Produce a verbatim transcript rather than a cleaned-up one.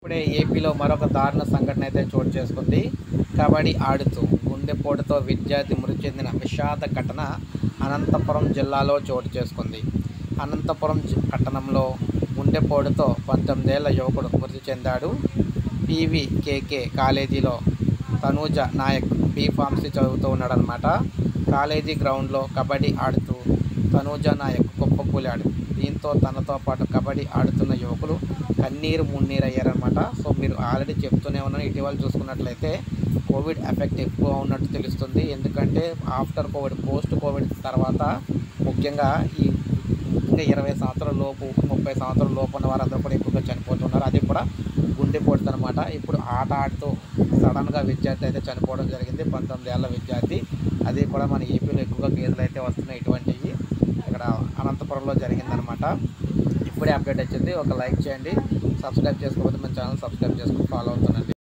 ఇప్పుడే ఏపీలో మరొక దారుణ సంఘటన అయితే చోటు చేసుకుంది. కబడ్డీ ఆడుతూ గుండెపోటుతో విద్యార్థి మృతి చెందిన విషాద ఘటన అనంతపురం జిల్లాలో చోటు చేసుకుంది. అనంతపురం పట్టణంలో గుండెపోటుతో పంతొమ్మిదేళ్ల యువకుడు మృతి చెందాడు. పీవీకేకే కాలేజీలో తనూజ నాయక్ బీ ఫార్మసీ చదువుతూ ఉన్నాడనమాట. కాలేజీ గ్రౌండ్లో కబడ్డీ ఆడుతూ తనూజ నాయక్ కుప్పకూలాడు. దీంతో తనతో పాటు కబడ్డీ ఆడుతున్న యువకులు కన్నీరు మున్నీరు అయ్యారనమాట. సో మీరు ఆల్రెడీ చెప్తూనే ఉన్నాను, ఇటీవల చూసుకున్నట్లయితే కోవిడ్ ఎఫెక్ట్ ఎక్కువ ఉన్నట్టు తెలుస్తుంది. ఎందుకంటే ఆఫ్టర్ కోవిడ్, పోస్ట్ కోవిడ్ తర్వాత ముఖ్యంగా ఈ ఇంకా ఇరవై సంవత్సరాల లోపు ముప్పై సంవత్సరాల లోపు ఉన్న వారందరూ కూడా ఎక్కువగా చనిపోతున్నారు. అది కూడా గుండెపోటు అనమాట. ఇప్పుడు ఆట ఆడుతూ సడన్గా విద్యార్థి అయితే చనిపోవడం జరిగింది. పంతొమ్మిది ఏళ్ల విద్యార్థి. అది కూడా మన ఏపీలో ఎక్కువగా కేసులు అయితే వస్తున్నాయి. ఇటువంటివి ఇక్కడ అనంతపురంలో జరిగిందనమాట. ఇప్పుడే అప్డేట్ వచ్చింది. ఒక లైక్ చేయండి, సబ్స్క్రైబ్ చేసుకోకపోతే మన ఛానల్ సబ్స్క్రైబ్ చేసుకుని ఫాలో అవుతుండండి.